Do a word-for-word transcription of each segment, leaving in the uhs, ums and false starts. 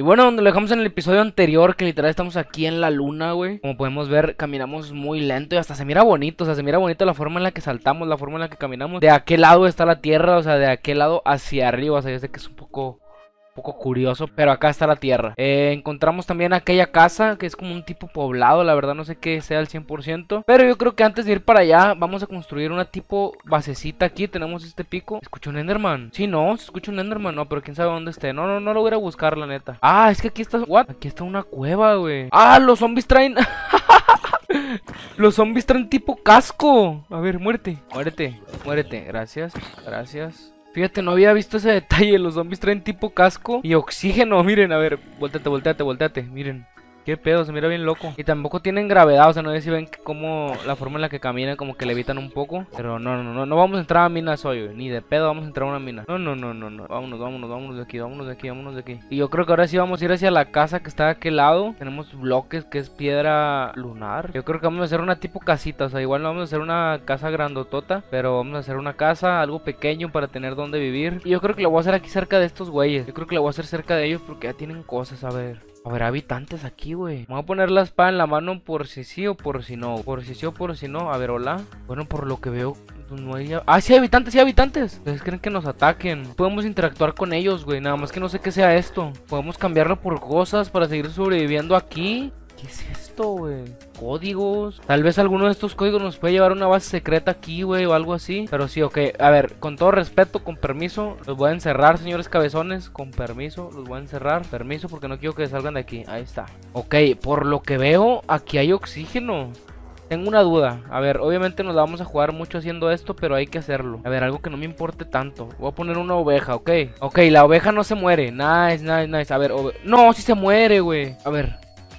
Y bueno, donde lo dejamos en el episodio anterior, que literal estamos aquí en la luna, güey. Como podemos ver, caminamos muy lento y hasta se mira bonito, o sea, se mira bonito la forma en la que saltamos, la forma en la que caminamos. De aquel lado está la Tierra, o sea, de aquel lado hacia arriba, o sea, yo sé que es un poco... Un poco curioso, pero acá está la tierra. eh, Encontramos también aquella casa, que es como un tipo poblado, la verdad no sé qué sea al cien por ciento. Pero yo creo que antes de ir para allá, vamos a construir una tipo basecita aquí. Tenemos este pico. ¿Escucho un Enderman? Sí, no, se escucha un Enderman, no, pero quién sabe dónde esté. No, no, no lo voy a ir a buscar, la neta. Ah, es que aquí está, what? Aquí está una cueva, güey. Ah, los zombies traen... Los zombies traen tipo casco. A ver, muérete, muérete, muérete, gracias, gracias. Fíjate, no había visto ese detalle. Los zombies traen tipo casco y oxígeno. Miren, a ver, volteate, volteate, volteate. Miren, qué pedo, se mira bien loco. Y tampoco tienen gravedad, o sea, no sé si ven como la forma en la que caminan, como que levitan un poco. Pero no, no, no, no vamos a entrar a minas hoy, güey. Ni de pedo vamos a entrar a una mina. No, no, no, no, no. Vámonos, vámonos, vámonos de aquí, vámonos de aquí, vámonos de aquí. Y yo creo que ahora sí vamos a ir hacia la casa que está de aquel lado. Tenemos bloques que es piedra lunar. Yo creo que vamos a hacer una tipo casita, o sea, igual no vamos a hacer una casa grandotota, pero vamos a hacer una casa, algo pequeño para tener donde vivir. Y yo creo que lo voy a hacer aquí cerca de estos güeyes. Yo creo que lo voy a hacer cerca de ellos porque ya tienen cosas, a ver. Habrá habitantes aquí, güey. Me voy a poner la espada en la mano por si sí o por si no. Por si sí o por si no. A ver, hola. Bueno, por lo que veo, no hay... Ah, sí hay habitantes, sí hay habitantes. ¿Ustedes creen que nos ataquen? Podemos interactuar con ellos, güey. Nada más que no sé qué sea esto. Podemos cambiarlo por cosas para seguir sobreviviendo aquí. ¿Qué es esto, güey? Códigos. Tal vez alguno de estos códigos nos puede llevar a una base secreta aquí, güey, o algo así. Pero sí, ok. A ver, con todo respeto, con permiso, los voy a encerrar, señores cabezones. Con permiso, los voy a encerrar. Permiso, porque no quiero que salgan de aquí. Ahí está. Ok, por lo que veo, aquí hay oxígeno. Tengo una duda. A ver, obviamente nos la vamos a jugar mucho haciendo esto, pero hay que hacerlo. A ver, algo que no me importe tanto. Voy a poner una oveja, ok. Ok, la oveja no se muere. Nice, nice, nice. A ver, no, sí se muere, güey. A ver.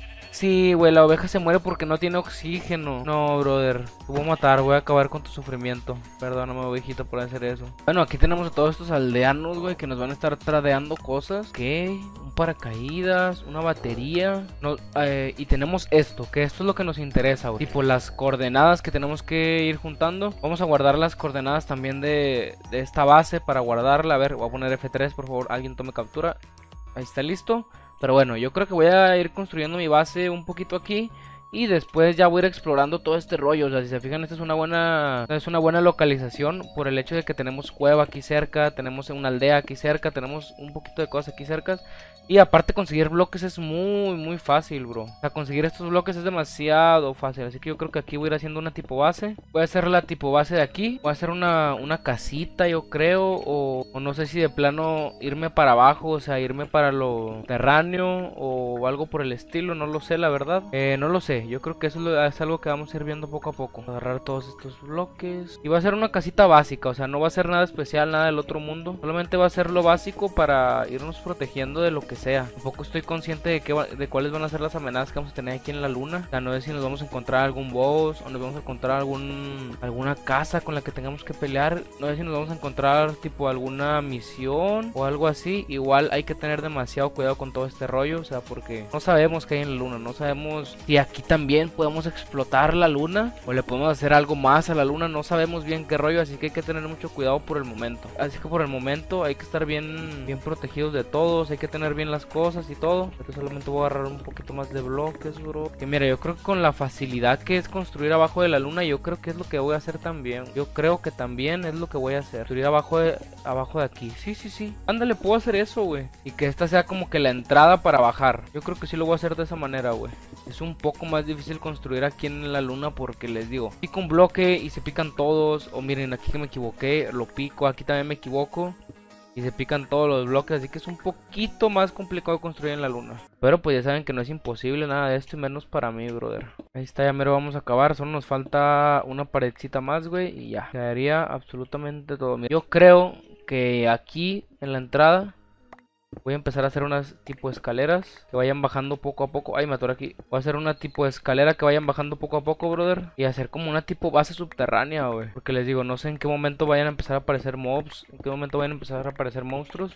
Sí, güey, la oveja se muere porque no tiene oxígeno. No, brother, te voy a matar, voy a acabar con tu sufrimiento. Perdóname, ovejita, por hacer eso. Bueno, aquí tenemos a todos estos aldeanos, güey, que nos van a estar tradeando cosas. Ok, un paracaídas, una batería. No, eh, y tenemos esto, que esto es lo que nos interesa, güey. Tipo las coordenadas que tenemos que ir juntando. Vamos a guardar las coordenadas también de, de esta base para guardarla. A ver, voy a poner F tres, por favor, alguien tome captura. Ahí está listo. Pero bueno, yo creo que voy a ir construyendo mi base un poquito aquí. Y después ya voy a ir explorando todo este rollo. O sea, si se fijan, esta es una buena es una buena localización. Por el hecho de que tenemos cueva aquí cerca. Tenemos una aldea aquí cerca. Tenemos un poquito de cosas aquí cerca. Y aparte conseguir bloques es muy muy fácil, bro. O sea, conseguir estos bloques es demasiado fácil. Así que yo creo que aquí voy a ir haciendo una tipo base. Voy a hacer la tipo base de aquí. Voy a hacer una, una casita, yo creo. O, o no sé si de plano irme para abajo. O sea, irme para lo subterráneo. O algo por el estilo. No lo sé, la verdad. Eh, no lo sé. Yo creo que eso es algo que vamos a ir viendo poco a poco. Agarrar todos estos bloques. Y va a ser una casita básica. O sea, no va a ser nada especial, nada del otro mundo. Solamente va a ser lo básico para irnos protegiendo de lo que sea. Tampoco estoy consciente de, qué va, de cuáles van a ser las amenazas que vamos a tener aquí en la luna. O sea, no sé si nos vamos a encontrar algún boss. O nos vamos a encontrar algún alguna casa con la que tengamos que pelear. No sé si nos vamos a encontrar tipo alguna misión o algo así. Igual hay que tener demasiado cuidado con todo este rollo. O sea, porque no sabemos qué hay en la luna. No sabemos si aquí también podemos explotar la luna o le podemos hacer algo más a la luna. No sabemos bien qué rollo, así que hay que tener mucho cuidado por el momento. Así que por el momento hay que estar bien, bien protegidos de todos. Hay que tener bien las cosas y todo. Pero solamente voy a agarrar un poquito más de bloques, bro. Que mira, yo creo que con la facilidad que es construir abajo de la luna, yo creo que es lo que voy a hacer también. Yo creo que también es lo que voy a hacer. Construir abajo de, abajo de aquí. Sí, sí, sí. Ándale, puedo hacer eso, güey. Y que esta sea como que la entrada para bajar. Yo creo que sí lo voy a hacer de esa manera, güey. Es un poco más difícil construir aquí en la luna porque les digo, pico un bloque y se pican todos. O miren, aquí que me equivoqué, lo pico, aquí también me equivoco y se pican todos los bloques, así que es un poquito más complicado construir en la luna. Pero pues ya saben que no es imposible nada de esto y menos para mí, brother. Ahí está, ya mero vamos a acabar, solo nos falta una paredcita más, güey, y ya. Quedaría absolutamente todo. Yo creo que aquí en la entrada voy a empezar a hacer unas tipo de escaleras que vayan bajando poco a poco. Ay, me atoré aquí. Voy a hacer una tipo de escalera que vayan bajando poco a poco, brother. Y hacer como una tipo base subterránea, güey. Porque les digo, no sé en qué momento vayan a empezar a aparecer mobs. En qué momento vayan a empezar a aparecer monstruos.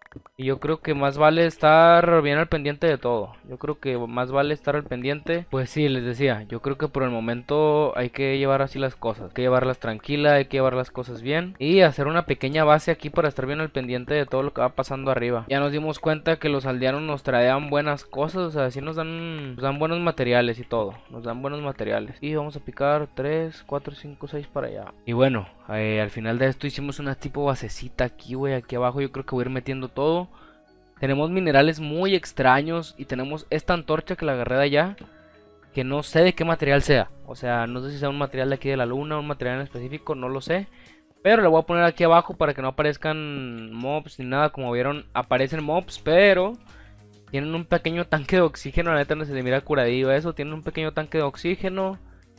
Y yo creo que más vale estar bien al pendiente de todo. Yo creo que más vale estar al pendiente. Pues sí, les decía, yo creo que por el momento hay que llevar así las cosas. Hay que llevarlas tranquila, hay que llevar las cosas bien. Y hacer una pequeña base aquí para estar bien al pendiente de todo lo que va pasando arriba. Ya nos dimos cuenta que los aldeanos nos traían buenas cosas. O sea, sí nos dan, nos dan buenos materiales y todo. Nos dan buenos materiales. Y vamos a picar tres, cuatro, cinco, seis para allá. Y bueno, eh, al final de esto hicimos una tipo basecita aquí, güey. Aquí abajo yo creo que voy a ir metiendo todo. Tenemos minerales muy extraños y tenemos esta antorcha que la agarré de allá, que no sé de qué material sea. O sea, no sé si sea un material de aquí de la luna, un material en específico, no lo sé. Pero le voy a poner aquí abajo para que no aparezcan mobs ni nada. Como vieron, aparecen mobs, pero tienen un pequeño tanque de oxígeno. La neta no se le mira curadillo eso. Tienen un pequeño tanque de oxígeno.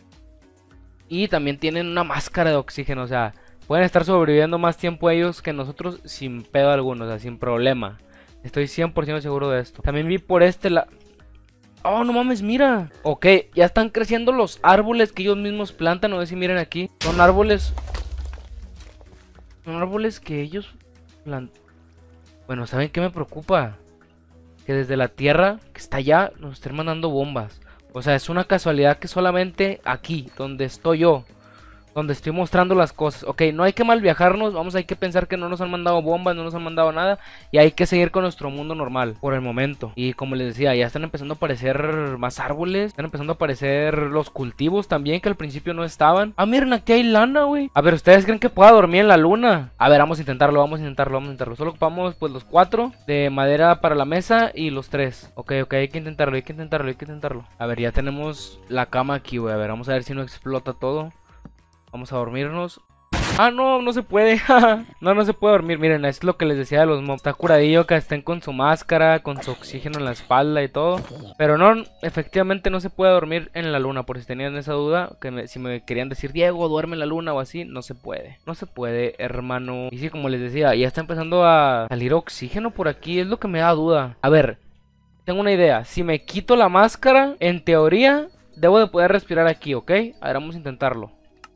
Y también tienen una máscara de oxígeno, o sea, pueden estar sobreviviendo más tiempo ellos que nosotros sin pedo alguno, o sea, sin problema. Estoy cien por ciento seguro de esto. También vi por este la... Oh, no mames, mira. Ok, ya están creciendo los árboles que ellos mismos plantan. No sé si miren aquí. Son árboles... Son árboles que ellos plantan. Bueno, ¿saben qué me preocupa? Que desde la tierra que está allá nos estén mandando bombas. O sea, es una casualidad que solamente aquí, donde estoy yo, donde estoy mostrando las cosas. Ok, no hay que mal viajarnos, vamos, hay que pensar que no nos han mandado bombas, no nos han mandado nada. Y hay que seguir con nuestro mundo normal, por el momento. Y como les decía, ya están empezando a aparecer más árboles. Están empezando a aparecer los cultivos también, que al principio no estaban. Ah, miren, aquí hay lana, güey. A ver, ¿ustedes creen que pueda dormir en la luna? A ver, vamos a intentarlo, vamos a intentarlo, vamos a intentarlo. Solo ocupamos pues los cuatro de madera para la mesa y los tres. Ok, ok, hay que intentarlo, hay que intentarlo, hay que intentarlo. A ver, ya tenemos la cama aquí, güey. A ver, vamos a ver si no explota todo. Vamos a dormirnos. Ah, no, no se puede. No, no se puede dormir. Miren, es lo que les decía de los mobs. Está curadillo que estén con su máscara, con su oxígeno en la espalda y todo. Pero no, efectivamente no se puede dormir en la luna. Por si tenían esa duda, que me, si me querían decir, Diego, duerme en la luna o así, no se puede. No se puede, hermano. Y sí, como les decía, ya está empezando a salir oxígeno por aquí. Es lo que me da duda. A ver, tengo una idea. Si me quito la máscara, en teoría, debo de poder respirar aquí, ¿ok? A ver, vamos a intentarlo.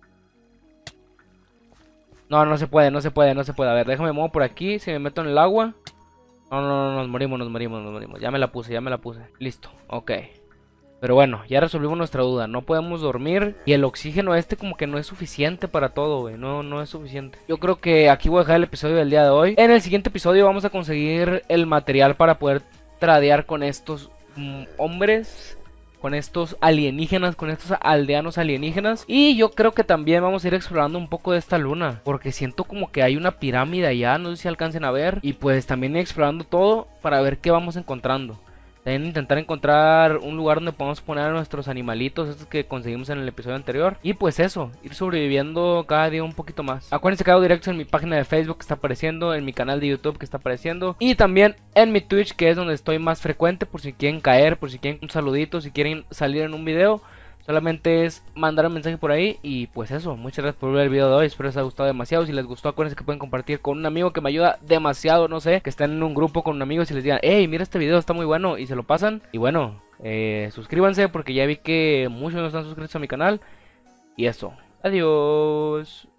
No, no se puede, no se puede, no se puede. A ver, déjame mover por aquí. Si me meto en el agua. No, no, no, nos morimos, nos morimos, nos morimos. Ya me la puse, ya me la puse. Listo, ok. Pero bueno, ya resolvimos nuestra duda. No podemos dormir. Y el oxígeno este como que no es suficiente para todo, güey. No, no es suficiente. Yo creo que aquí voy a dejar el episodio del día de hoy. En el siguiente episodio vamos a conseguir el material para poder tradear con estos mm, hombres, con estos alienígenas, con estos aldeanos alienígenas. Y yo creo que también vamos a ir explorando un poco de esta luna, porque siento como que hay una pirámide allá, no sé si alcancen a ver. Y pues también ir explorando todo para ver qué vamos encontrando. También intentar encontrar un lugar donde podamos poner a nuestros animalitos, estos que conseguimos en el episodio anterior. Y pues eso, ir sobreviviendo cada día un poquito más. Acuérdense que hago directos en mi página de Facebook que está apareciendo, en mi canal de YouTube que está apareciendo, y también en mi Twitch, que es donde estoy más frecuente, por si quieren caer, por si quieren un saludito, si quieren salir en un video. Solamente es mandar un mensaje por ahí. Y pues eso, muchas gracias por ver el video de hoy. Espero les haya gustado demasiado. Si les gustó, acuérdense que pueden compartir con un amigo que me ayuda demasiado. No sé, que estén en un grupo con un amigo y les digan, hey, mira este video, está muy bueno, y se lo pasan. Y bueno, eh, suscríbanse porque ya vi que muchos no están suscritos a mi canal. Y eso, adiós.